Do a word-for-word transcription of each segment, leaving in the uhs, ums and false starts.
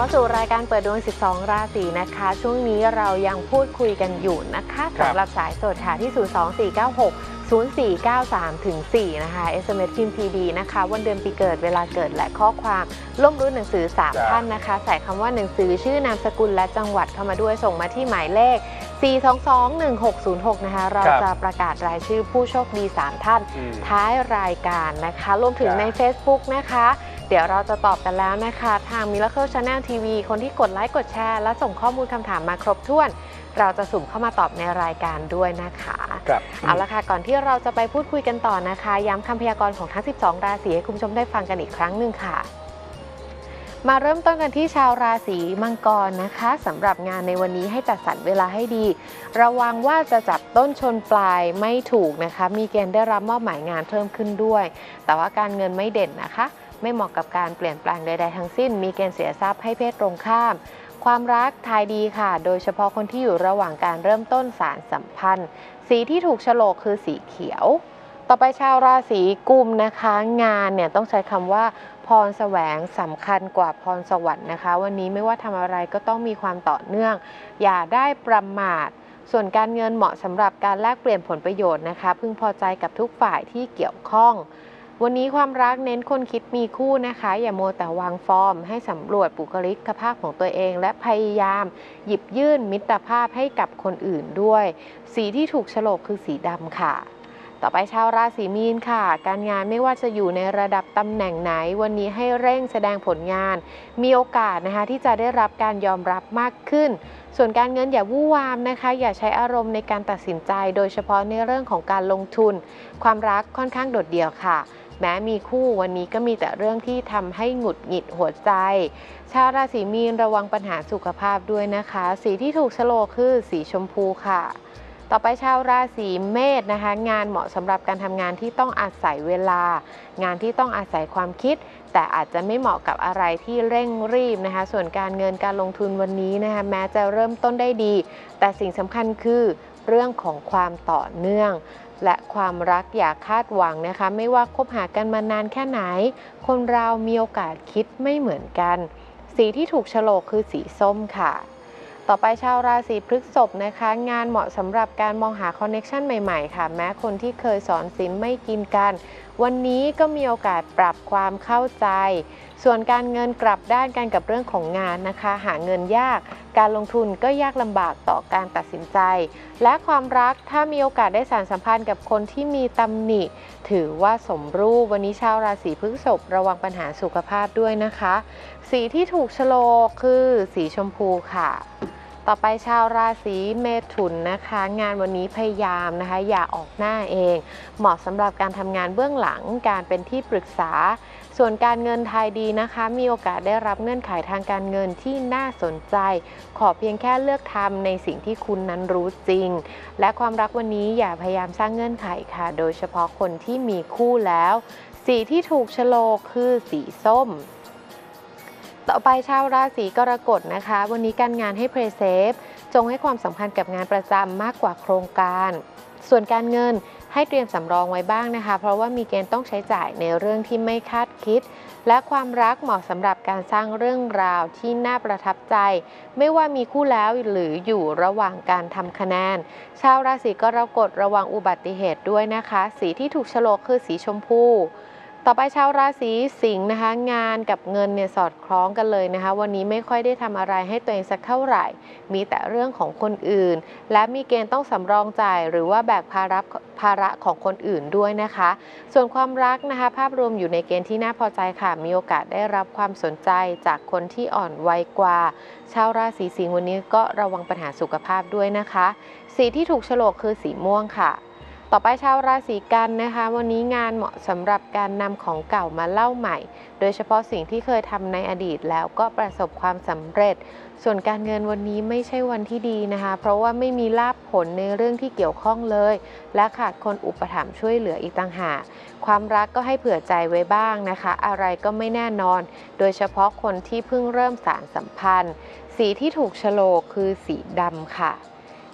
สู่รายการเปิดดวงสิบสองราศีนะคะช่วงนี้เรายังพูดคุยกันอยู่นะคะสำหรับสายสดค่ะที่ศูนย์ สอง สี่ เก้า หก ศูนย์ สี่ เก้า สาม ถึง สี่ นะคะ เอส เอ็ม เอส พิมพ์ พี บี นะคะวันเดือนปีเกิดเวลาเกิดและข้อความร่วมรุ่นหนังสือสามท่านนะคะใส่คำว่าหนังสือชื่อนามสกุลและจังหวัดเข้ามาด้วยส่งมาที่หมายเลข สี่ สอง สอง หนึ่ง หก ศูนย์ หก นะคะเราจะประกาศรายชื่อผู้โชคดีสามท่านท้ายรายการนะคะรวมถึงใน Facebook นะคะเดี๋ยวเราจะตอบกันแล้วนะคะทาง Miracle Channel ที วี คนที่กดไลค์กดแชร์และส่งข้อมูลคำถามมาครบถ้วนเราจะสุ่มเข้ามาตอบในรายการด้วยนะคะครับเอาละค่ะก่อนที่เราจะไปพูดคุยกันต่อนะคะย้ำคำพยากรณ์ของทั้งสิบสองราศีให้คุณผู้ชมได้ฟังกันอีกครั้งหนึ่งค่ะมาเริ่มต้นกันที่ชาวราศีมังกรนะคะสำหรับงานในวันนี้ให้จัดสรรเวลาให้ดีระวังว่าจะจับต้นชนปลายไม่ถูกนะคะมีเกณฑ์ได้รับมอบหมายงานเพิ่มขึ้นด้วยแต่ว่าการเงินไม่เด่นนะคะไม่เหมาะกับการเปลี่ยนแปลงใดๆทั้งสิ้นมีเกณฑ์เสียทรัพย์ให้เพศตรงข้ามความรักทายดีค่ะโดยเฉพาะคนที่อยู่ระหว่างการเริ่มต้นสารสัมพันธ์สีที่ถูกโฉลกคือสีเขียวต่อไปชาวราศีกุมนะคะงานเนี่ยต้องใช้คำว่าพรแสวงสำคัญกว่าพรสวรรค์นะคะวันนี้ไม่ว่าทำอะไรก็ต้องมีความต่อเนื่องอย่าได้ประมาทส่วนการเงินเหมาะสำหรับการแลกเปลี่ยนผลประโยชน์นะคะพึงพอใจกับทุกฝ่ายที่เกี่ยวข้องวันนี้ความรักเน้นคนคิดมีคู่นะคะอย่าโมแต่วางฟอร์มให้สำรวจบุคลิกภาพของตัวเองและพยายามหยิบยื่นมิตรภาพให้กับคนอื่นด้วยสีที่ถูกโฉลกคือสีดำค่ะต่อไปชาวราศีมีนค่ะการงานไม่ว่าจะอยู่ในระดับตำแหน่งไหนวันนี้ให้เร่งแสดงผลงานมีโอกาสนะคะที่จะได้รับการยอมรับมากขึ้นส่วนการเงินอย่าวู่วามนะคะอย่าใช้อารมณ์ในการตัดสินใจโดยเฉพาะในเรื่องของการลงทุนความรักค่อนข้างโดดเดี่ยวค่ะแม้มีคู่วันนี้ก็มีแต่เรื่องที่ทำให้หงุดหงิดหัวใจชาวราศีมีนระวังปัญหาสุขภาพด้วยนะคะสีที่ถูกโฉลกคือสีชมพูค่ะต่อไปชาวราศีเมษนะคะงานเหมาะสำหรับการทำงานที่ต้องอาศัยเวลางานที่ต้องอาศัยความคิดแต่อาจจะไม่เหมาะกับอะไรที่เร่งรีบนะคะส่วนการเงินการลงทุนวันนี้นะคะแม้จะเริ่มต้นได้ดีแต่สิ่งสำคัญคือเรื่องของความต่อเนื่องและความรักอย่าคาดหวังนะคะไม่ว่าคบหากันมานานแค่ไหนคนเรามีโอกาสคิดไม่เหมือนกันสีที่ถูกโฉลกคือสีส้มค่ะต่อไปชาวราศีพฤษภนะคะงานเหมาะสำหรับการมองหาคอนเนคชั่นใหม่ๆค่ะแม้คนที่เคยสอนศีลไม่กินกันวันนี้ก็มีโอกาสปรับความเข้าใจส่วนการเงินกลับด้านกันกับเรื่องของงานนะคะหาเงินยากการลงทุนก็ยากลำบากต่อการตัดสินใจและความรักถ้ามีโอกาสได้สานสัมพันธ์กับคนที่มีตำหนิถือว่าสมรูปวันนี้ชาวราศีพฤษภระวังปัญหาสุขภาพด้วยนะคะสีที่ถูกโฉลกคือสีชมพูค่ะต่อไปชาวราศีเมถุนนะคะงานวันนี้พยายามนะคะอย่าออกหน้าเองเหมาะสำหรับการทำงานเบื้องหลังการเป็นที่ปรึกษาส่วนการเงินไทยดีนะคะมีโอกาสได้รับเงื่อนไขทางการเงินที่น่าสนใจขอเพียงแค่เลือกทำในสิ่งที่คุณนั้นรู้จริงและความรักวันนี้อย่าพยายามสร้างเงื่อนไขค่ะโดยเฉพาะคนที่มีคู่แล้วสีที่ถูกโฉลกคือสีส้มต่อไปชาวราศีกรกฎนะคะวันนี้การงานให้เพรเซฟจงให้ความสำคัญกับงานประจำมากกว่าโครงการส่วนการเงินให้เตรียมสำรองไว้บ้างนะคะเพราะว่ามีเกณฑ์ต้องใช้จ่ายในเรื่องที่ไม่คาดคิดและความรักเหมาะสำหรับการสร้างเรื่องราวที่น่าประทับใจไม่ว่ามีคู่แล้วหรืออยู่ระหว่างการทำคะแนนชาวราศีกรกฎระวังอุบัติเหตุด้วยนะคะสีที่ถูกโฉลกคือสีชมพูต่อไปชาวราศีสิงห์นะคะงานกับเงินเนี่ยสอดคล้องกันเลยนะคะวันนี้ไม่ค่อยได้ทำอะไรให้ตัวเองสักเท่าไหร่มีแต่เรื่องของคนอื่นและมีเกณฑ์ต้องสำรองจ่ายหรือว่าแบกภาระภาระของคนอื่นด้วยนะคะส่วนความรักนะคะภาพรวมอยู่ในเกณฑ์ที่น่าพอใจค่ะมีโอกาสได้รับความสนใจจากคนที่อ่อนวัยกว่าชาวราศีสิงห์วันนี้ก็ระวังปัญหาสุขภาพด้วยนะคะสีที่ถูกโฉลกคือสีม่วงค่ะต่อไปชาวราศีกันนะคะวันนี้งานเหมาะสำหรับการนำของเก่ามาเล่าใหม่โดยเฉพาะสิ่งที่เคยทำในอดีตแล้วก็ประสบความสำเร็จส่วนการเงินวันนี้ไม่ใช่วันที่ดีนะคะเพราะว่าไม่มีลาภผลในเรื่องที่เกี่ยวข้องเลยและขาดคนอุปถัมภ์ช่วยเหลืออีกต่างหากความรักก็ให้เผื่อใจไว้บ้างนะคะอะไรก็ไม่แน่นอนโดยเฉพาะคนที่เพิ่งเริ่มสานสัมพันธ์สีที่ถูกโฉลกคือสีดำค่ะ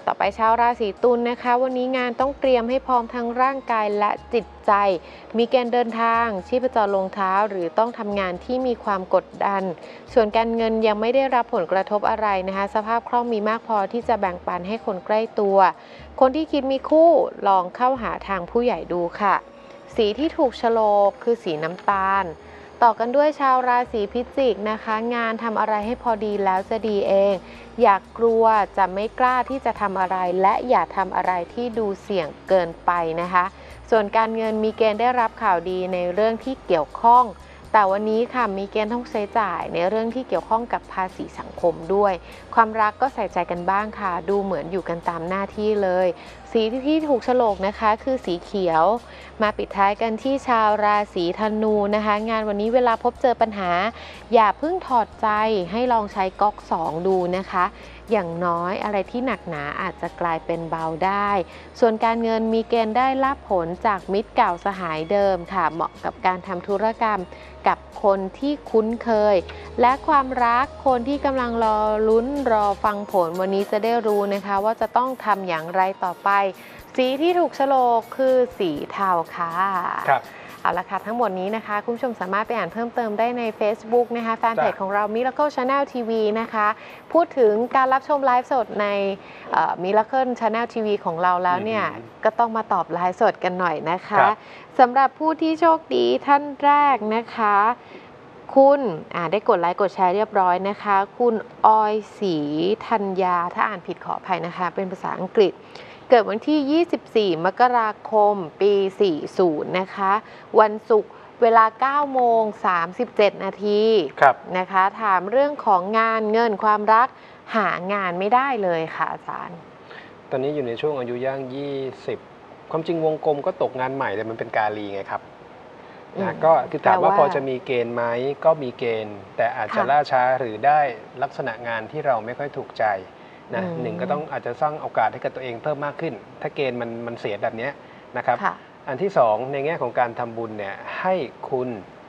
ต่อไปชาวราศีตุลนะคะวันนี้งานต้องเตรียมให้พร้อมทั้งร่างกายและจิตใจมีเกณฑ์เดินทางชีพจรลงเท้าหรือต้องทำงานที่มีความกดดันส่วนการเงินยังไม่ได้รับผลกระทบอะไรนะคะสภาพคล่องมีมากพอที่จะแบ่งปันให้คนใกล้ตัวคนที่คิดมีคู่ลองเข้าหาทางผู้ใหญ่ดูค่ะสีที่ถูกโฉลกคือสีน้ำตาลต่อกันด้วยชาวราศีพิจิกนะคะงานทำอะไรให้พอดีแล้วจะดีเองอย่ากกลัวจะไม่กล้าที่จะทำอะไรและอย่าทำอะไรที่ดูเสี่ยงเกินไปนะคะส่วนการเงินมีเกณฑ์ได้รับข่าวดีในเรื่องที่เกี่ยวข้องแต่วันนี้ค่ะมีเกณฑ์ต้องใช้จ่ายในเรื่องที่เกี่ยวข้องกับภาษีสังคมด้วยความรักก็ใส่ใจกันบ้างค่ะดูเหมือนอยู่กันตามหน้าที่เลยสีที่ถูกโฉลกนะคะคือสีเขียวมาปิดท้ายกันที่ชาวราศีธนูนะคะงานวันนี้เวลาพบเจอปัญหาอย่าเพิ่งถอดใจให้ลองใช้ก๊อกสองดูนะคะอย่างน้อยอะไรที่หนักหนาอาจจะกลายเป็นเบาได้ส่วนการเงินมีเกณฑ์ได้รับผลจากมิตรเก่าสหายเดิมค่ะเหมาะกับการทำธุรกรรมกับคนที่คุ้นเคยและความรักคนที่กำลังรอลุ้นรอฟังผลวันนี้จะได้รู้นะคะว่าจะต้องทำอย่างไรต่อไปสีที่ถูกโฉลกคือสีเทาค่ะครับเอาละค่ะทั้งหมดนี้นะคะคุณผู้ชมสามารถไปอ่านเพิ่มเติมได้ใน Facebook นะคะแฟนเพจของเรา Miracle Channel ที วี นะคะพูดถึงการรับชมไลฟ์สดใน Miracle Channel ที วี ของเราแล้วเนี่ยก็ต้องมาตอบไลฟ์สดกันหน่อยนะคะสำหรับผู้ที่โชคดีท่านแรกนะคะคุณได้กดไลค์กดแชร์เรียบร้อยนะคะคุณออยศรีธัญญาถ้าอ่านผิดขออภัยนะคะเป็นภาษาอังกฤษเกิดวันที่ยี่สิบสี่มกราคมปีสี่สิบนะคะวันศุกร์เวลาเก้าโมงสามสิบเจ็ดนาทีนะคะถามเรื่องของงานเงินความรักหางานไม่ได้เลยค่ะอาจารย์ตอนนี้อยู่ในช่วงอายุย่างยี่สิบความจริงวงกลมก็ตกงานใหม่แต่มันเป็นกาลีไงครับนะก็คือถามว่าพอจะมีเกณฑ์ไหมก็มีเกณฑ์แต่อาจจะล่าช้าหรือได้ลักษณะงานที่เราไม่ค่อยถูกใจนะหนึ่งก็ต้องอาจจะสร้างโอกาสให้กับตัวเองเพิ่มมากขึ้นถ้าเกณฑ์มันมันเสียแบบนี้นะครับอันที่สองในแง่ของการทำบุญเนี่ยให้คุณ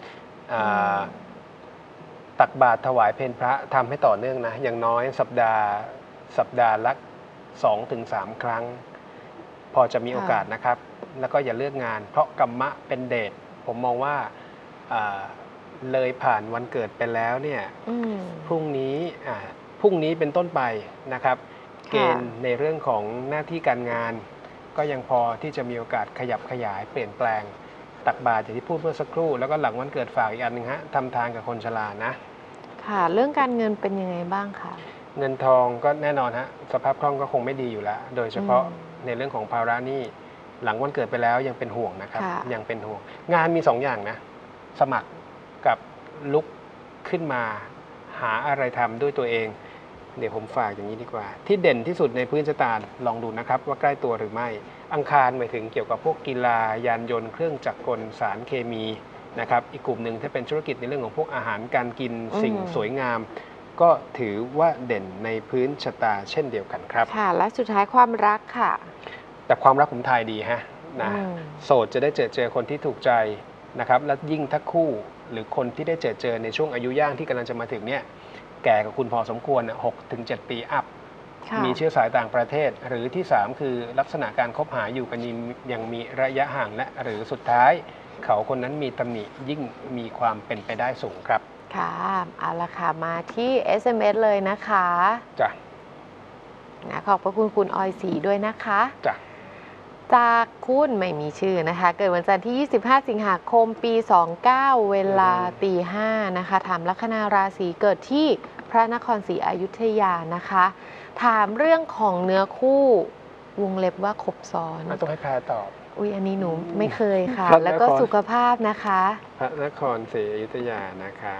ตักบาตรถวายเพลพระทำให้ต่อเนื่องนะอย่างน้อยสัปดาห์สัปดาห์ละสองถึงสามครั้งพอจะมีโอกาสนะครับแล้วก็อย่าเลือกงานเพราะกรรมะเป็นเดชผมมองว่าเลยผ่านวันเกิดไปแล้วเนี่ยพรุ่งนี้พรุ่งนี้เป็นต้นไปนะครับเกณฑ์ในเรื่องของหน้าที่การงานก็ยังพอที่จะมีโอกาสขยับขยายเปลี่ยนแปลงตักบาตรอย่างที่พูดเมื่อสักครู่แล้วก็หลังวันเกิดฝากอีกอันหนึ่งฮะทำทานกับคนชรานะค่ะเรื่องการเงินเป็นยังไงบ้างคะเงินทองก็แน่นอนฮะสภาพคล่องก็คงไม่ดีอยู่แล้วโดยเฉพาะในเรื่องของภาระหนี้หลังวันเกิดไปแล้วยังเป็นห่วงนะครับยังเป็นห่วงงานมีสองอย่างนะสมัครกับลุกขึ้นมาหาอะไรทำด้วยตัวเองเดี๋ยวผมฝากอย่างนี้ดีกว่าที่เด่นที่สุดในพื้นชะตาลองดูนะครับว่าใกล้ตัวหรือไม่อังคารหมายถึงเกี่ยวกับพวกกีฬายานยนต์เครื่องจักรกลสารเคมีนะครับอีกกลุ่มหนึ่งถ้าเป็นธุรกิจในเรื่องของพวกอาหารการกินสิ่งสวยงามก็ถือว่าเด่นในพื้นชะตาเช่นเดียวกันครับค่ะและสุดท้ายความรักค่ะแต่ความรักผมทายดีฮะนะโสดจะได้เจอเจอคนที่ถูกใจนะครับและยิ่งถ้าคู่หรือคนที่ได้เจอเจอในช่วงอายุย่างที่กำลังจะมาถึงเนี่ยแก่กับคุณพอสมควรหกถึงเจ็ดปีอัพมีเชื้อสายต่างประเทศหรือที่สามคือลักษณะการคบหาอยู่กันยังมีระยะห่างและหรือสุดท้ายเขาคนนั้นมีตำหนิยิ่งมีความเป็นไปได้สูงครับค่ะเอาละค่ะมาที่ เอส เอ็ม เอส เลยนะคะจ้ะขอบพระคุณคุณออยศรีด้วยนะคะจ้ะจากคุณไม่มีชื่อนะคะเกิดวันจันทร์ที่ยี่สิบห้าสิงหาคมปีสองสิบเก้าเวลาตีห้านะคะถามลัคนาราศีเกิดที่พระนครศรีอยุธยานะคะถามเรื่องของเนื้อคู่วงเล็บว่าครบซ้อนต้องให้แพรตอบอุ้ยอันนี้หนูไม่เคยค่ะแล้วก็สุขภาพนะคะพระนครศรีอยุธยานะคะ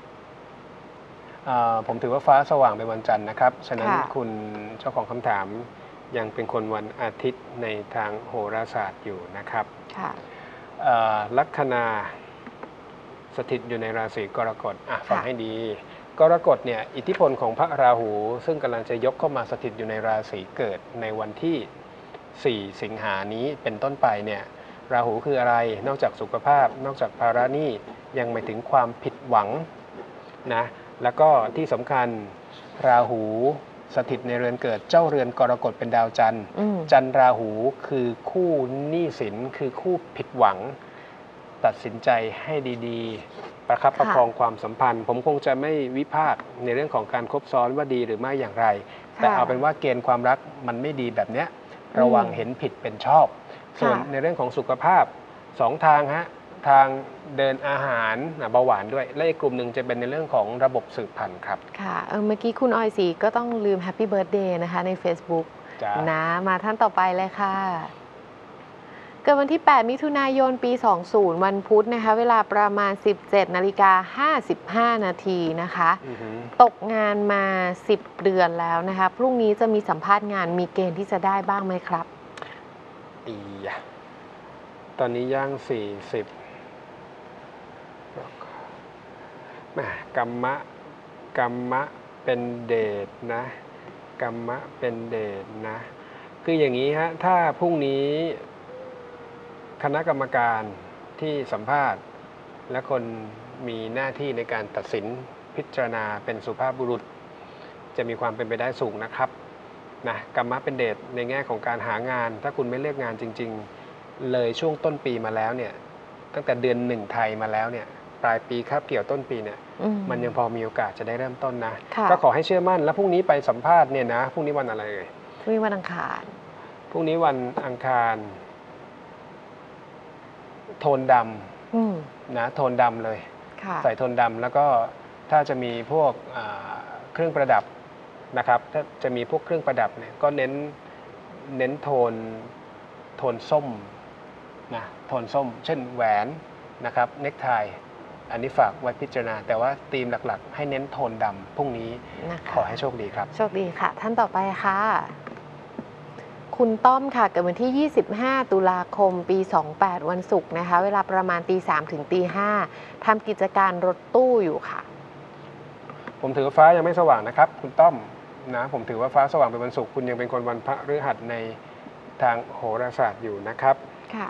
ผมถือว่าฟ้าสว่างเป็นวันจันทร์นะครับฉะนั้นคุณเจ้าของคำถามยังเป็นคนวันอาทิตย์ในทางโหราศาสตร์อยู่นะครับลัคนาสถิตอยู่ในราศีกรกฎฟังให้ดีกรกฎเนี่ยอิทธิพลของพระราหูซึ่งกำลังจะยกเข้ามาสถิตอยู่ในราศีเกิดในวันที่สี่สิงหานี้เป็นต้นไปเนี่ยราหูคืออะไรนอกจากสุขภาพนอกจากภาระหนี้ยังหมายถึงความผิดหวังนะแล้วก็ที่สำคัญราหูสถิตในเรือนเกิดเจ้าเรือนกรกฎเป็นดาวจันทร์อืมจันทร์ราหูคือคู่หนี้สินคือคู่ผิดหวัง ตัดสินใจให้ดีๆ ประคับประคองความสัมพันธ์ ผมคงจะไม่วิพากษ์ในเรื่องของการคบซ้อนว่าดีหรือไม่อย่างไร แต่เอาเป็นว่าเกณฑ์ความรักมันไม่ดีแบบเนี้ยระวังเห็นผิดเป็นชอบ ส่วนในเรื่องของสุขภาพสองทางฮะทางเดินอาหารเบาหวานด้วยและอีกกลุ่มหนึ่งจะเป็นในเรื่องของระบบสืบพันธุ์ครับค่ะเออเมื่อกี้คุณออยสีก็ต้องลืมแฮปปี้เบิร์ a เดย์นะคะใน Facebook นะมาท่านต่อไปเลยค่ะเกิดวันที่ แปด มิถุนายน ปี สองสิบ วันพุธนะคะเวลาประมาณ สิบเจ็ดนาฬิกาห้าสิบห้า นาทีนะคะตกงานมา สิบ เดือนแล้วนะคะพรุ่งนี้จะมีสัมภาษณ์งานมีเกณฑ์ที่จะได้บ้างไหมครับอีตอนนี้ย่าง สี่สิบแหมกรรมะกรรมะเป็นเดชนะกรรมะเป็นเดชนะคืออย่างนี้ฮะถ้าพรุ่งนี้คณะกรรมการที่สัมภาษณ์และคนมีหน้าที่ในการตัดสินพิจารณาเป็นสุภาพบุรุษจะมีความเป็นไปได้สูงนะครับนะกรรมะเป็นเดชในแง่ของการหางานถ้าคุณไม่เลือกงานจริงๆเลยช่วงต้นปีมาแล้วเนี่ยตั้งแต่เดือนหนึ่งไทยมาแล้วเนี่ยปลายปีคาบเกี่ยวต้นปีเนี่ยมันยังพอมีโอกาสจะได้เริ่มต้นนะก็ขอให้เชื่อมั่นแล้วพรุ่งนี้ไปสัมภาษณ์เนี่ยนะพรุ่งนี้วันอะไรเลยพรุ่งนี้วันอังคารพรุ่งนี้วันอังคารโทนดำนะโทนดำเลยใส่โทนดำแล้วก็ถ้าจะมีพวกเครื่องประดับนะครับถ้าจะมีพวกเครื่องประดับเนี่ยก็เน้นเน้นโทนโทนส้มนะโทนส้มเช่นแหวนนะครับเนคไทอันนี้ฝากไว้พิจารณาแต่ว่าธีมหลักๆให้เน้นโทนดำพรุ่งนี้ขอให้โชคดีครับโชคดีค่ะท่านต่อไปค่ะคุณต้อมค่ะเกิดวันที่ยี่สิบห้าตุลาคมปีสองแปดวันศุกร์นะคะเวลาประมาณตีสามถึงตีห้าทำกิจการรถตู้อยู่ค่ะผมถือว่าฟ้ายังไม่สว่างนะครับคุณต้อมนะผมถือว่าฟ้าสว่างเป็นวันศุกร์คุณยังเป็นคนวันพฤหัสในทางโหราศาสตร์อยู่นะครับค่ะ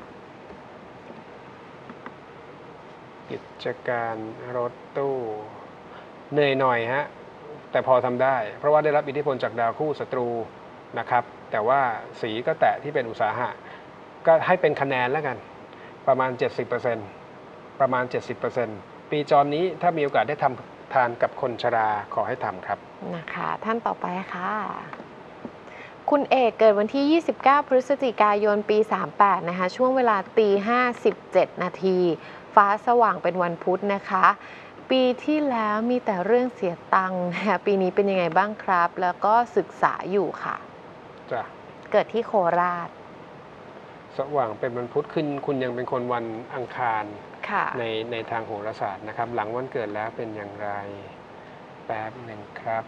กิจการรถตู้เหนื่อยหน่อยฮะแต่พอทำได้เพราะว่าได้รับอิทธิพลจากดาวคู่ศัตรูนะครับแต่ว่าสีก็แตะที่เป็นอุตสาหะก็ให้เป็นคะแนนแล้วกันประมาณ เจ็ดสิบเปอร์เซ็นต์ ประมาณ เจ็ดสิบเปอร์เซ็นต์ ปีจรนี้ถ้ามีโอกาสได้ทำทานกับคนชราขอให้ทำครับนะคะท่านต่อไปค่ะคุณเอกเกิดวันที่ยี่สิบเก้าพฤศจิกายนปีสามแปดนะคะช่วงเวลาตีห้าสิบเจ็ดนาทีฟ้าสว่างเป็นวันพุธนะคะปีที่แล้วมีแต่เรื่องเสียตังค์นะปีนี้เป็นยังไงบ้างครับแล้วก็ศึกษาอยู่ค่ะจ้ะเกิดที่โคราชสว่างเป็นวันพุธขึ้นคุณยังเป็นคนวันอังคารในในทางโหราศาสตร์นะครับหลังวันเกิดแล้วเป็นอย่างไรแป๊บหนึ่งครับ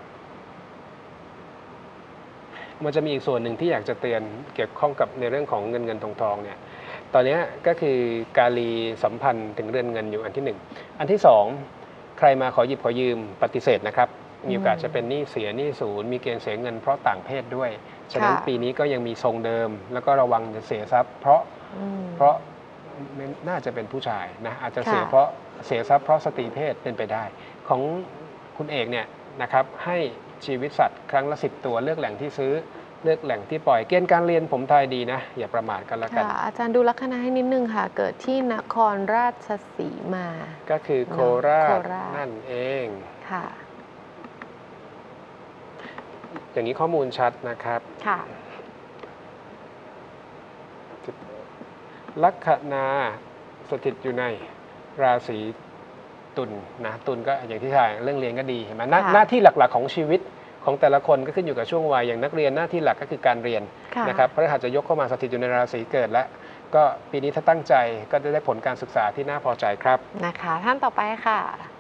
มันจะมีอีกส่วนหนึ่งที่อยากจะเตือนเกี่ยวข้องกับในเรื่องของเงินเงินทองทองเนี่ยตอนนี้ก็คือกาลีสัมพันธ์ถึงเรือนเงินอยู่อันที่หนึ่งอันที่สองใครมาขอหยิบขอยืมปฏิเสธนะครับมีโอกาสจะเป็นหนี้เสียหนี้ศูนย์มีเกณฑ์เสียเงินเพราะต่างเพศด้วยฉะนั้นปีนี้ก็ยังมีทรงเดิมแล้วก็ระวังจะเสียทรัพย์เพราะเพราะน่าจะเป็นผู้ชายนะอาจจะเสียเพราะเสียทรัพย์เพราะสตรีเพศเป็นไปได้ของคุณเอกเนี่ยนะครับให้ชีวิตสัตว์ครั้งละสิบตัวเลือกแหล่งที่ซื้อเลือกแหล่งที่ปล่อยเกณฑ์การเรียนผมทายดีนะอย่าประมาทกันละกันอาจารย์ดูลัคนาให้นิดนึงค่ะเกิดที่นครราชสีมาก็คือโคราชนั่นเองค่ะอย่างนี้ข้อมูลชัดนะครับค่ะลัคนาสถิตอยู่ในราศีตุลนะตุลก็อย่างที่ถ่ายเรื่องเรียนก็ดีเห็นไหมหน้าที่หลักๆของชีวิตของแต่ละคนก็ขึ้นอยู่กับช่วงวัยอย่างนักเรียนหน้าที่หลักก็คือการเรียนนะครับพระฤหัสจะยกเข้ามาสถิตอยู่ในราศีเกิดและก็ปีนี้ถ้าตั้งใจก็จะได้ผลการศึกษาที่น่าพอใจครับนะคะท่านต่อไปค่ะ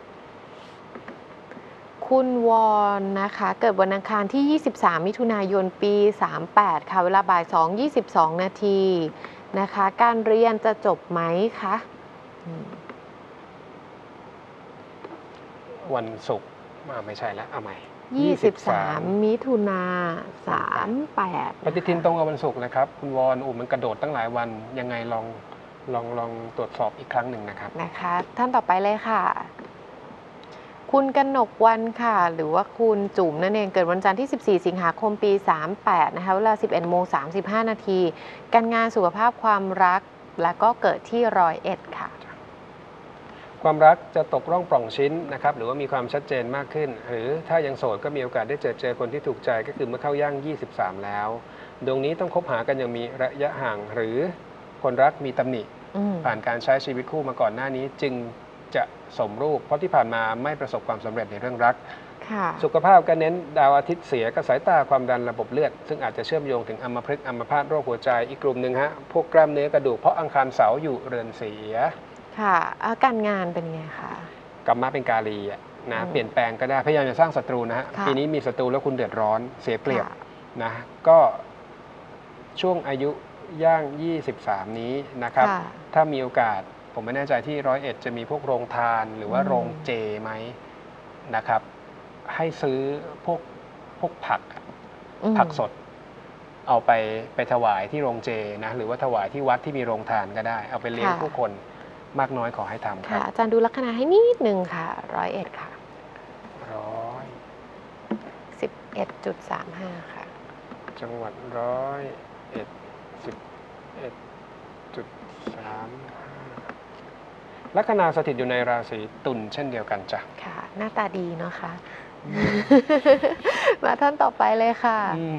คุณวอนนะคะเกิดวันอังคารที่ยี่สิบสามมิถุนายนปีสามแปดค่ะเวลาบ่ายสองยี่สิบสองนาทีนะคะการเรียนจะจบไหมคะวันศุกร์ไม่ใช่แล้วเอาใหม่ยี่สิบสามมิถุนาสามแปดปฏิทินตรงกับวันศุกร์นะครับคุณวอนโอ้มันกระโดดตั้งหลายวันยังไงลองลองลองตรวจสอบอีกครั้งหนึ่งนะครับนะคะท่านต่อไปเลยค่ะคคุณกนกวันค่ะหรือว่าคุณจุ๋มนั่นเองเกิดวันจันทร์ที่สิบสี่สิงหาคมปีสามแปดนะคะเวลา สิบเอ็ดโมงสามสิบห้า นาทีการงานสุขภาพความรักและก็เกิดที่ร้อยเอ็ดค่ะความรักจะตกร่องปล่องชิ้นนะครับหรือว่ามีความชัดเจนมากขึ้นหรือถ้ายังโสดก็มีโอกาสได้เจอเจอคนที่ถูกใจก็คือเมื่อเข้าย่างยี่สิบสามแล้วดวงนี้ต้องคบหากันอย่างมีระยะห่างหรือคนรักมีตำหนิผ่านการใช้ชีวิตคู่มาก่อนหน้านี้จึงจะสมรูปเพราะที่ผ่านมาไม่ประสบความสำเร็จในเรื่องรักสุขภาพก็เน้นดาวอาทิตย์เสียกับสายตาความดันระบบเลือดซึ่งอาจจะเชื่อมโยงถึงอัมพฤกษ์อัมพาตโรคหัวใจอีกกลุ่มหนึ่งฮะพวกกล้ามเนื้อกระดูกเพราะอังคารเสาร์อยู่เรือนเสียค่ะการงานเป็นไงคะกลับมาเป็นกาลีนะเปลี่ยนแปลงก็ได้พยายามจะสร้างศัตรูนะฮะปีนี้มีศัตรูแล้วคุณเดือดร้อนเสียเปรียบนะก็ช่วงอายุย่างยี่สิบสามนี้นะครับถ้ามีโอกาสผมไม่แน่ใจที่ร้อยเอ็ดจะมีพวกโรงทานหรือว่าโรงเจไหมนะครับให้ซื้อพวกพวกผักผักสดเอาไปไปถวายที่โรงเจนะหรือว่าถวายที่วัดที่มีโรงทานก็ได้เอาไปเลี้ยงผู้คนมากน้อยขอให้ทำครับอาจารย์ดูลัคนาให้นิดนึงค่ะร้อยเอ็ดค่ะร้อยสิบเอ็ดจุดสามห้าค่ะจังหวัดร้อยเอ็ดสิบเอ็ดจุดสามลัคนาสถิตอยู่ในราศีตุลเช่นเดียวกันจ้ะค่ะหน้าตาดีเนาะค่ะมาท่านต่อไปเลยค่ะ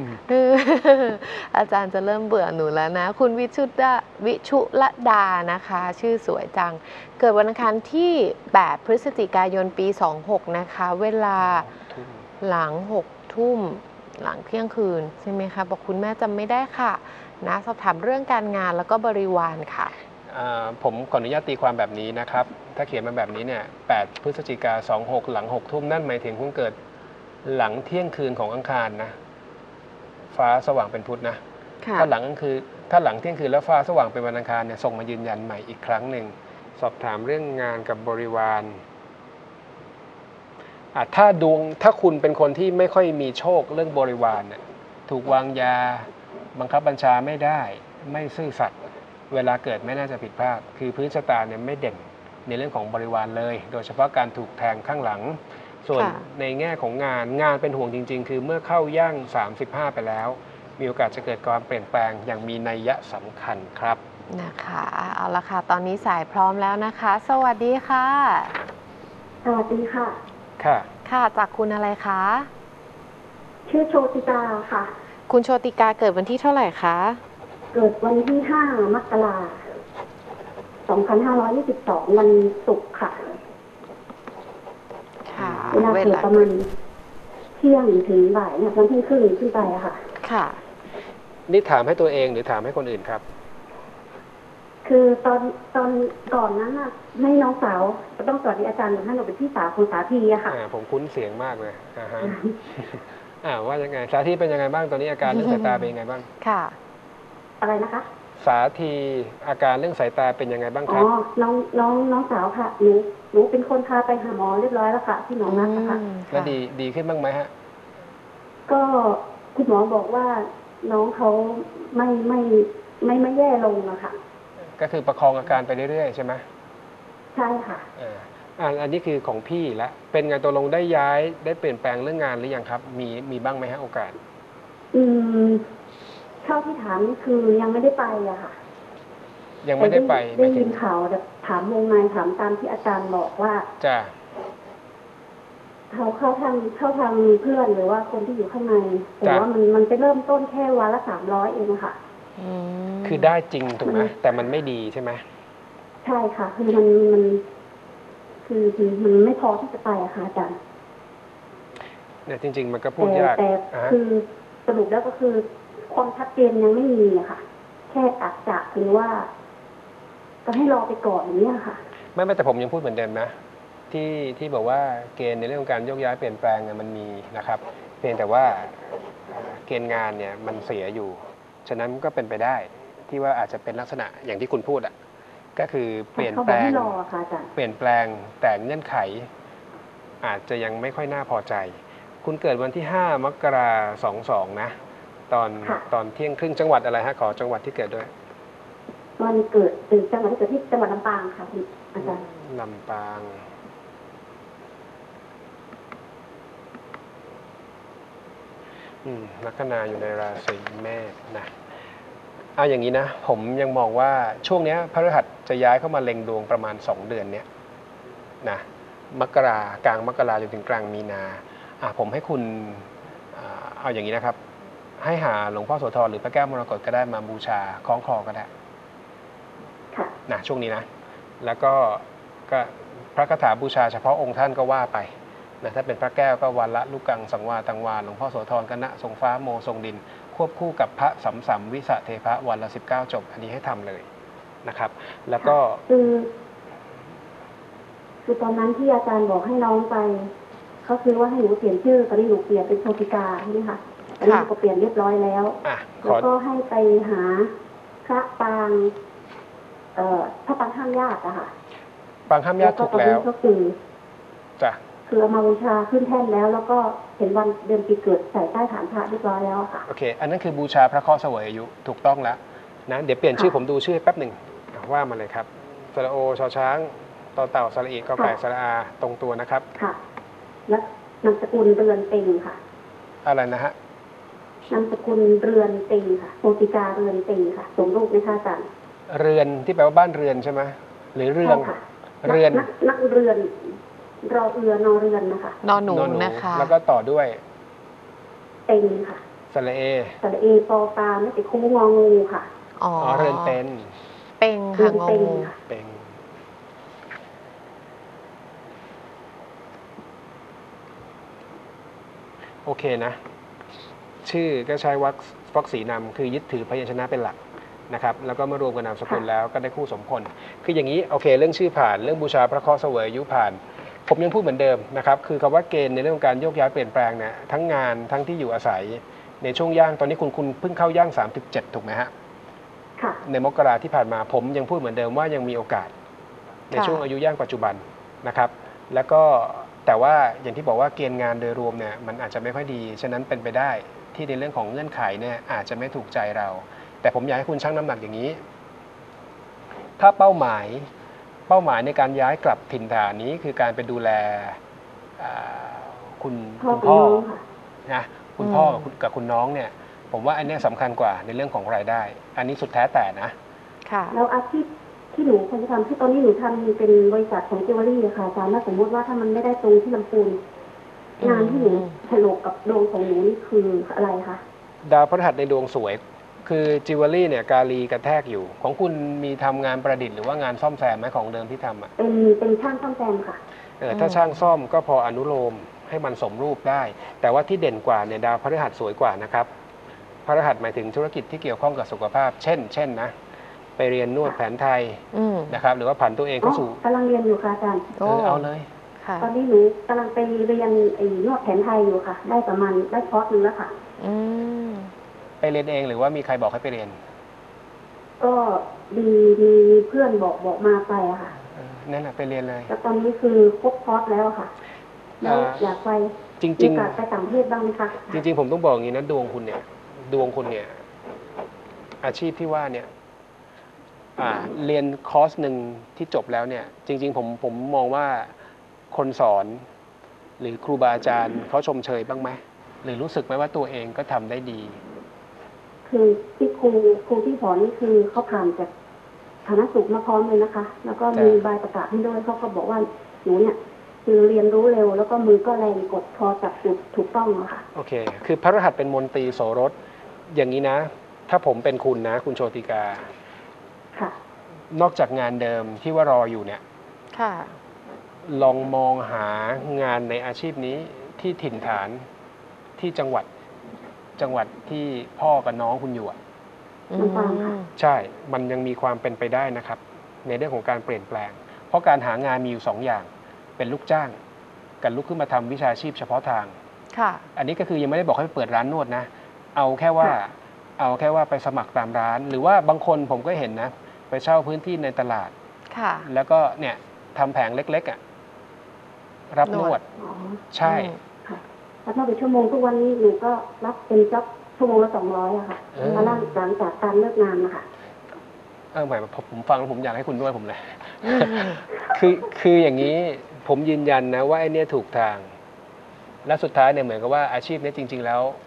อาจารย์จะเริ่มเบื่อหนูแล้วนะคุณวิชุดาวิชุลดานะคะชื่อสวยจังเกิดวันอังคารที่แปดพฤศจิกายนปีสองหกนะคะเวลาหลังหกทุ่มหลังเที่ยงคืนใช่ไหมคะบอกคุณแม่จำไม่ได้ค่ะนะสอบถามเรื่องการงานแล้วก็บริวารค่ะผมขออนุญาตตีความแบบนี้นะครับถ้าเขียนมาแบบนี้เนี่ยแปดพฤศจิกาสองหกหลังหกทุ่มนั่นหมายถึงคุณเกิดหลังเที่ยงคืนของอังคารนะฟ้าสว่างเป็นพุธนะถ้าหลังก็คือถ้าหลังเที่ยงคืนแล้วฟ้าสว่างเป็นวันอังคารเนี่ยส่งมายืนยันใหม่อีกครั้งหนึ่งสอบถามเรื่องงานกับบริวารถ้าดวงถ้าคุณเป็นคนที่ไม่ค่อยมีโชคเรื่องบริวารเนี่ยถูกวางยาบังคับบัญชาไม่ได้ไม่ซื่อสัตย์เวลาเกิดไม่น่าจะผิดพลาดคือพื้นชะตาเนี่ยไม่เด่นในเรื่องของบริวารเลยโดยเฉพาะการถูกแทงข้างหลังส่วนในแง่ของงานงานเป็นห่วงจริงๆคือเมื่อเข้าย่างสามสิบห้าไปแล้วมีโอกาสจะเกิดความเปลี่ยนแปลงอย่างมีนัยยะสำคัญครับนะคะเอาละค่ะตอนนี้สายพร้อมแล้วนะคะสวัสดีค่ะสวัสดีค่ะค่ะค่ะจากคุณอะไรคะชื่อโชติกาค่ะคุณโชติกาเกิดวันที่เท่าไหร่คะเกิดวันที่ห้ามกราสองพันห้าร้อยยี่สิบสองวันศุกร์ค่ะค่ะเวลาเกิดประมาณเที่ยงถึงบ่ายเนี่ยวันที่ครึ่งขึ้นไปอะค่ะค่ะนี่ถามให้ตัวเองหรือถามให้คนอื่นครับคือตอนตอนก่อนนั้นน่ะให้น้องสาวต้องสวัสดีอาจารย์ท่านเราเป็นพี่สาวคุณสาธีอะค่ะผมคุ้นเสียงมากเลยอ่าฮะอ่าว่ายังไงสาธีเป็นยังไงบ้างตอนนี้อาการเรื่องสายตาเป็นยังไงบ้างค่ะอะไรนะคะสาธีอาการเรื่องสายตาเป็นยังไงบ้างครับอ๋อน้องน้องน้องสาวค่ะหนูหนูเป็นคนพาไปหาหมอเรียบร้อยแล้วค่ะที่หนองนักค่ะแล้วดีดีขึ้นบ้างไหมฮะก็คุณหมอบอกว่าน้องเขาไม่ไม่ไม่ไม่แย่ลงอะค่ะก็คือประคองอาการไปเรื่อยๆใช่ไหมใช่ค่ะอ่าอันนี้คือของพี่แล้วเป็นไงตัวลงได้ย้ายได้เปลี่ยนแปลงเรื่องงานหรือยังครับมีมีบ้างไหมฮะโอกาสอืมเท่าที่ถามนี่คือยังไม่ได้ไปอะค่ะยังไม่ได้ไปได้ยินข่าวแต่ถามวงในถามตามที่อาจารย์บอกว่าจ้ะเขาเข้าทางเข้าทางเพื่อนหรือว่าคนที่อยู่ข้างในแต่ว่ามันมันจะเริ่มต้นแค่วันละสามร้อยเองค่ะคือได้จริงถูกไหมแต่มันไม่ดีใช่ไหมใช่ค่ะคือมันมันคือคือมันไม่พอที่จะไปอะค่ะอาจารย์เนี่ยจริงๆมันก็พูดยากแต่คือสรุปแล้วก็คือความชัดเจนยังไม่มีอะค่ะแค่อาจจะหรือว่าก็ให้รอไปก่อนอย่างนี้ค่ะไม่ไม่แต่ผมยังพูดเหมือนเดิมนะที่ที่บอกว่าเกณฑ์ในเรื่องของการโยกย้ายเปลี่ยนแปลงเนี่ยมันมีนะครับเพียงแต่ว่าเกณฑ์งานเนี่ยมันเสียอยู่ฉะนั้นก็เป็นไปได้ที่ว่าอาจจะเป็นลักษณะอย่างที่คุณพูดอ่ะก็คือเปลี่ยนแปลงเปลี่ยนแปลงแต่เงื่อนไขอาจจะยังไม่ค่อยน่าพอใจคุณเกิดวันที่ห้ามกราสองสองนะตอนตอนเที่ยงครึ่งจังหวัดอะไรฮะขอจังหวัดที่เกิดด้วยวันเกิดถึงจังหวัดที่เกิดที่จังหวัดลำปางค่ะอาจารย์ลำปางอืมลัคนาอยู่ในราศีเมษนะเอาอย่างนี้นะผมยังมองว่าช่วงนี้พฤหัสจะย้ายเข้ามาเล็งดวงประมาณสองเดือนเนี้ยนะมกรากลางมกราจนถึงกลางมีนาอ่ะผมให้คุณอ่าเอาอย่างนี้นะครับให้หาหลวงพ่อโสธรหรือพระแก้วมรกตก็ได้มาบูชาคล้องคอก็ได้ค่ะนะช่วงนี้นะแล้วก็ก็พระคาถาบูชาเฉพาะองค์ท่านก็ว่าไปนะถ้าเป็นพระแก้วก็วันละลูกกังสังวาตังวาหลวงพ่อโสธรกนะทรงฟ้าโมทรงดินควบคู่กับพระสัมสัมวิสะเทพะวันละสิบเก้าจบอันนี้ให้ทำเลยนะครับแล้วก็คือคือตอนนั้นที่อาจารย์บอกให้น้องไปเขาคือว่าให้หนูเปลี่ยนชื่อตอนนี้หนูเปลี่ยนเป็นโชติกาใช่ไหมคะตอนนี้หนูก็เปลี่ยนเรียบร้อยแล้วอ่ะขแล้วอก็ให้ไปหาพระปางเอ่อพระปางห้ามญาติอะค่ะปางห้ามญาติถูกแล้วก็คือจ้ะคือเอามาบูชาขึ้นแท่นแล้ว แล้วก็เห็นวันเดือนปีเกิดใส่ใต้ฐานพระเรียบร้อยแล้วค่ะโอเคอันนั้นคือบูชาพระเคราะห์เสวยอายุถูกต้องแล้วนะเดี๋ยวเปลี่ยนชื่อผมดูชื่อแป๊บหนึ่งว่ามาเลยครับสระโอชอช้างต่อเต่าสระอีกอไก่สระอาตรงตัวนะครับค่ะ และนามสกุลเรือนเต็งค่ะอะไรนะฮะนามสกุลเรือนเต็งค่ะโชติกาเรือนเต็งค่ะสมรูปไหมคะอาจารย์เรือนที่แปลว่าบ้านเรือนใช่ไหมหรือเรืองใช่ค่ะเรือนนักนักเรือนรอเรือนอเรือนนะคะนอนหนูนอนหนูนะคะแล้วก็ต่อด้วยเต็งค่ะสระเอสระเอปอปลาไม่ติดคู่งองูค่ะอ๋ออ๋อเรือนเป็นเป็งเรืค่ะอนงอเต็งงูค่ะเป็นโอเคนะ ชื่อก็ใช้วรรควรรคสีนำคือยึดถือพยัญชนะเป็นหลักนะครับแล้วก็มารวมกับนามสกุลแล้วก็ได้คู่สมพลคืออย่างนี้โอเคเรื่องชื่อผ่านเรื่องบูชาพระเคราะห์เสวยอายุผ่าน ผมยังพูดเหมือนเดิมนะครับคือคำว่าเกณฑ์ในเรื่องของการโยกย้ายเปลี่ยนแปลงเนี่ยทั้งงานทั้งที่อยู่อาศัยในช่วงย่างตอนนี้คุณคุณเพิ่งเข้าย่างสามสิบเจ็ดถูกไหมฮะค่ะในมกราที่ผ่านมาผมยังพูดเหมือนเดิมว่ายังมีโอกาสในช่วงอายุย่างปัจจุบันนะครับแล้วก็แต่ว่าอย่างที่บอกว่าเกณฑ์งานโดยรวมเนี่ยมันอาจจะไม่ค่อยดีฉะนั้นเป็นไปได้ที่ในเรื่องของเงื่อนไขเนี่ยอาจจะไม่ถูกใจเราแต่ผมอยากให้คุณชั่งน้ำหนักอย่างนี้ถ้าเป้าหมายเป้าหมายในการย้ายกลับถิ่นฐานนี้คือการไปดูแลคุณพ่อคุณกับพ่อน้องค่ะนะคุณพ่อกับคุณกับคุณน้องเนี่ยผมว่าอันนี้สำคัญกว่าในเรื่องของรายได้ อันนี้สุดแท้แต่นะค่ะแล้วอาชีพที่หนูควรจะทำที่ตอนนี้หนูทำเป็นบริษัทของจิวเวลรี่อะค่ะอาจารย์ถ้าสมมติว่าถ้ามันไม่ได้ตรงที่ลำพูนอืมงานที่หนูฉลกกับดวงของหนูนี่คืออะไรคะดาวพฤหัสในดวงสวย คือจิวเวลรี่เนี่ยกาลีกระแทกอยู่ ของคุณมีทำงานประดิษฐ์หรือว่างานซ่อมแซมไหมของเดิมที่ทำอ่ะเป็นเป็นช่างซ่อมแซมค่ะเออถ้าช่างซ่อมก็พออนุโลมให้มันสมรูปได้ แต่ว่าที่เด่นกว่าเนี่ยดาวพฤหัสสวยกว่านะครับพฤหัสหมายถึงธุรกิจที่เกี่ยวข้องกับสุขภาพ เช่น เช่นนะไปเรียนนวดแผนไทยอืมนะครับหรือว่าผันตัวเองอ๋อเข้าสู่กำลังเรียนอยู่ค่ะอาจารย์เออเอาเลยค่ะตอนนี้หนูกำลังไปเรียนไอ้นวดแผนไทยอยู่ค่ะ ได้ประมาณได้คอร์สหนึงแล้วค่ะอืมไปเรียนเองหรือว่ามีใครบอกให้ไปเรียนก็ดีดีเพื่อนบอกบอกมาไปอะค่ะเออนั่นแหละไปเรียนเลยแล้วตอนนี้คือครบคอร์สแล้วค่ะ แล้วอ่าอยากไปจริงมีๆโอกาสไปต่างประเทศบ้างไหมคะจริงๆผมต้องบอกอย่างนี้นะดวงคุณเนี่ยดวงคุณเนี่ยอาชีพที่ว่าเนี่ยอ่าเรียนคอร์สหนึ่งที่จบแล้วเนี่ยจริงๆผมผมมองว่าคนสอนหรือครูบาอาจารย์เขาชมเชยบ้างไหมหรือรู้สึกไหมว่าตัวเองก็ทำได้ดีคือที่ครูครูที่สอนนี่คือเขาผ่านจากฐานะสุขมาพร้อมเลยนะคะ แล้วก็มีใบประกาศให้ด้วยเขาก็บอกว่าหนูเนี่ยคือเรียนรู้เร็ว แล้วก็มือก็แรงกดพอจับจุดถูกต้องอะค่ะโอเค คือพระรหัสเป็นมนตรีโสรสอย่างนี้นะ ถ้าผมเป็นคุณนะคุณโชติกาค่ะนอกจากงานเดิมที่ว่ารออยู่เนี่ยค่ะลองมองหางานในอาชีพนี้ที่ถิ่นฐานที่จังหวัดจังหวัดที่พ่อกับน้องคุณอยู่อ่ะอืลำปางค่ะมใช่ มันยังมีความเป็นไปได้นะครับ ในเรื่องของการเปลี่ยนแปลง เพราะการหางานมีอยู่สองอย่าง เป็นลูกจ้างกับลุกขึ้นมาทำวิชาชีพเฉพาะทางค่ะอันนี้ก็คือยังไม่ได้บอกให้ไปเปิดร้านนวดนะ เอาแค่ว่า เอาแค่ว่าไปสมัครตามร้าน หรือว่าบางคนผมก็เห็นนะ ไปเช่าพื้นที่ในตลาดค่ะแล้วก็เนี่ยทำแผงเล็กๆอ่ะ รับนวดอ๋อใช่อืมค่ะแล้วถ้าเป็นชั่วโมงทุกวันนี้หนูก็รับเป็นจ็อบชั่วโมงละสองร้อยอะค่ะเออมาล่างหลังจากการเลิกงานนะคะเออหมายผมผมฟังแล้วผมอยากให้คุณนวดผมเลยอืมคือคืออย่างนี้ผมยืนยันนะว่าไอ้เนี่ยถูกทาง และสุดท้ายเนี่ยเหมือนกับว่าอาชีพนี้จริง ๆ แล้ว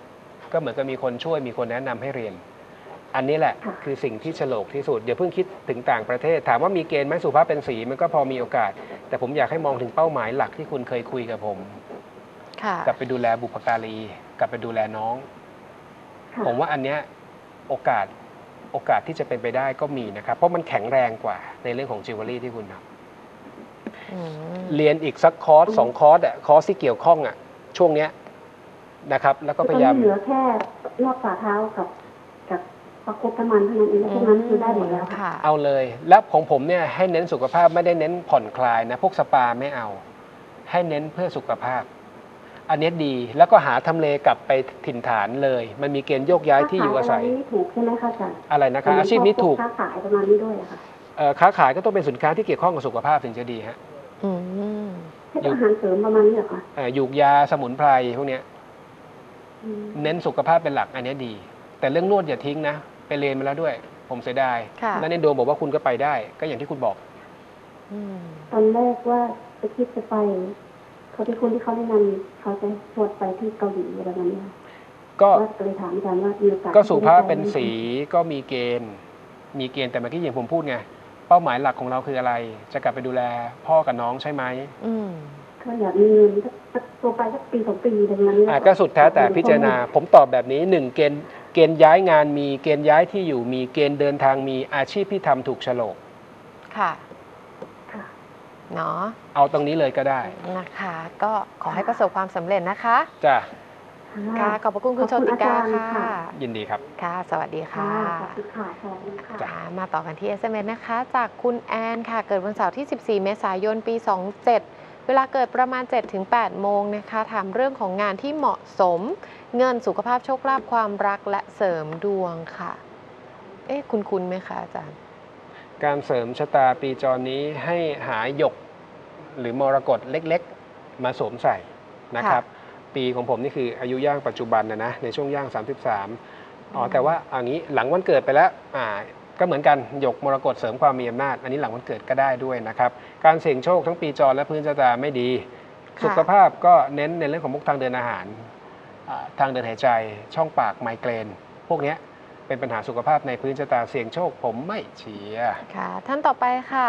ก็เหมือนกับมีคนช่วยมีคนแนะนำให้เรียน อันนี้แหละค่ะคือสิ่งที่โฉลกที่สุดเดี๋ยวเพิ่งคิดถึงต่างประเทศ ถามว่ามีเกณฑ์ไหมสุขภาพเป็นสีมันก็พอมีโอกาส แต่ผมอยากให้มองถึงเป้าหมายหลักที่คุณเคยคุยกับผมค่ะกลับไปดูแลบุพการีกลับไปดูแลน้องค่ะผมว่าอันเนี้ยโอกาสโอกาสที่จะเป็นไปได้ก็มีนะครับ เพราะมันแข็งแรงกว่าในเรื่องของจิวเวลรี่ที่คุณทำอืมเรียนอีกสักคอร์สสองคอร์สอะคอร์สที่เกี่ยวข้องอะช่วงเนี้ยนะครับ แล้วก็พยายามตอนนี้เหลือแค่รอบฝ่าเท้ากับกับประคบน้ำมันเท่านั้นเองแล้วพวกนั้นคือได้หมดแล้วค่ะค่ะเอาเลย แล้วของผมเนี่ยให้เน้นสุขภาพไม่ได้เน้นผ่อนคลายนะพวกสปาไม่เอา ให้เน้นเพื่อสุขภาพ อันนี้ดีแล้วก็หาทำเลกลับไปถิ่นฐานเลย มันมีเกณฑ์โยกย้ายที่อยู่อาศัยค้ขอะไรนี่ถูกใช่ไหมคะอาจารย์อะไรนะคะอาชีพนี้ถูกค้าขายประมาณนี้ด้วยอะค่ะเอ่อค้าขายก็ต้องเป็นสินค้าที่เกี่ยวข้องกับสุขภาพถึงจะดีฮะอืมให้อาหารเสริมประมาณนี้เหรอคะเอ่อยูกยาสมุนไพรพวกเนี้ยอืมเน้นสุขภาพเป็นหลักอันนี้ดี แต่เรื่องนวดอย่าทิ้งนะไปเรียนมาแล้วด้วย ผมเสียดายค่ะแล้วในดวงบอกว่าคุณก็ไปได้ ก็อย่างที่คุณบอกอืมตอนแรกว่าจะคิดจะไปเขาที่คนที่เขาแนะนำเขาจะชวนไปที่เกาหลีอะไรแบบนี้ค่ะก็ว่าเลยถามอาจารย์ว่ามีโอกาสก็สุขภาพเป็นสีก็มีเกณฑ์ มีเกณฑ์แต่เมื่อกี้อย่างผมพูดไงเป้าหมายหลักของเราคืออะไร จะกลับไปดูแลพ่อกับน้องใช่ไหมอืมก็อยากมีเงินสักสักตัวไปสักปีสองปีอะไรประมาณนี้อ่ะก็สุดแท้แต่พิจารณาผมตอบแบบนี้หนึ่งเกณฑ์เกณฑ์ย้ายงานมีเกณฑ์ย้ายที่อยู่มีเกณฑ์เดินทางมีอาชีพที่ทำถูกโฉลกค่ะค่ะเนาะเอาตรงนี้เลยก็ได้นะคะ ก็ขอให้ประสบความสำเร็จนะคะจ้ะค่ะ ขอบพระคุณคุณโชติกาค่ะยินดีครับค่ะ สวัสดีค่ะค่ะสวัสดีค่ะสวัสดีค่ะจ้ามาต่อกันที่ เอส เอ็ม เอส นะคะ จากคุณแอนค่ะ เกิดวันเสาร์ที่ สิบสี่ เมษายน ปี สองเจ็ด เวลาเกิดประมาณ เจ็ดถึงแปด โมงนะคะ ถามเรื่องของงานที่เหมาะสม เงินสุขภาพโชคลาภความรักและเสริมดวงค่ะ เอ๊ะ คุณคุณไหมคะอาจารย์การเสริมชะตาปีจรนี้ให้หาหยกหรือมรกตเล็กๆ มาสวมใส่นะครับ ปีของผมนี่คืออายุย่างปัจจุบันนะนะในช่วงย่าง สามสิบสาม อ๋อแต่ว่าอย่างนี้หลังวันเกิดไปแล้วอ่าก็เหมือนกันหยกมรกตเสริมความมีอำนาจอันนี้หลังวันเกิดก็ได้ด้วยนะครับการเสี่ยงโชคทั้งปีจรและพื้นชะตาไม่ดีค่ะสุขภาพก็เน้นในเรื่องของมุกทางเดินอาหารอ่าทางเดินหายใจช่องปากไมเกรน พวกเนี้ยเป็นปัญหาสุขภาพในพื้นชะตาเสี่ยงโชคผมไม่เชียร์ค่ะ ท่านต่อไปค่ะ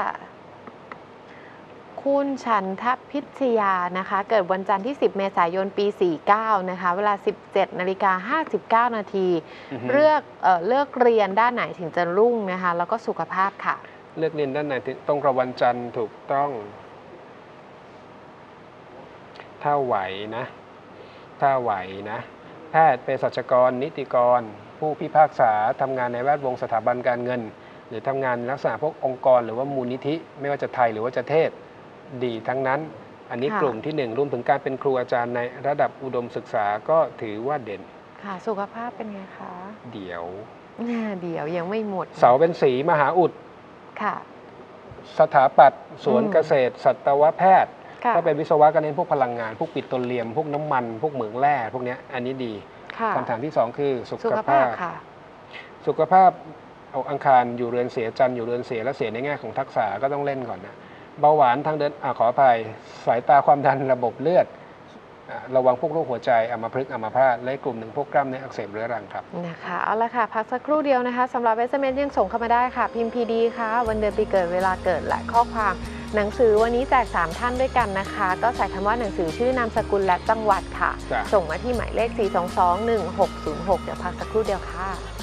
คุณฉันทพิชยานะคะ เกิดวันจันทร์ที่ สิบ เมษายน ปี สี่สิบเก้า นะคะ เวลา สิบเจ็ดนาฬิกาห้าสิบเก้า นาทีอือฮึเลือกเอ่อเลือกเรียนด้านไหนถึงจะรุ่งนะคะ แล้วก็สุขภาพค่ะเลือกเรียนด้านไหนตรงกับวันจันทร์ถูกต้อง ถ้าไหวนะ ถ้าไหวนะแพทย์เภสัชกร นิติกร ผู้พิพากษาทำงานในแวดวงสถาบันการเงิน หรือทำงานลักษณะพวกองค์กรหรือว่ามูลนิธิ ไม่ว่าจะไทยหรือว่าจะเทศดีทั้งนั้น อันนี้ค่ะกลุ่มที่หนึ่งรวมถึงการเป็นครูอาจารย์ในระดับอุดมศึกษาก็ถือว่าเด่นค่ะ สุขภาพเป็นไงคะเดี๋ยวอ่าเดี๋ยวยังไม่หมดเสาเป็นสีมหาอุดค่ะสถาปัตย์สวนอืมเกษตร สัตวแพทย์ค่ะถ้าเป็นวิศวะก็เน้นพวกพลังงาน พวกปิโตรเลียม พวกน้ำมัน พวกเหมืองแร่ พวกเนี้ยอันนี้ดีค่ะคำถามที่สองคือสุสุขขภาภาพพค่ะสุขภาพเอาอังคารอยู่เรือนเสียจันทร์อยู่เรือนเสียและเสียในแง่ของทักษะก็ต้องเล่นก่อนนะเบาหวานทางเดินอะขออภัยสายตาความดันระบบเลือดอ่ะระวังพวกโรคหัวใจอัมพฤกษ์อัมพาตและกลุ่มหนึ่งพวกกล้ามเนื้ออักเสบเรื้อรังครับนะคะเอาละค่ะ พักสักครู่เดียวนะคะสำหรับ เอส เอ็ม เอส ยังส่งเข้ามาได้ค่ะ พิมพ์ พี ดี ค่ะ วันเดือนปีเกิดเวลาเกิดและข้อความหนังสือวันนี้แจกสามท่านด้วยกันนะคะ ก็ใส่คำว่าหนังสือชื่อนามสกุลและจังหวัดค่ะจ้ะส่งมาที่หมายเลข สี่ สอง สอง หนึ่ง หก ศูนย์ หก เดี๋ยวพักสักครู่เดียวค่ะ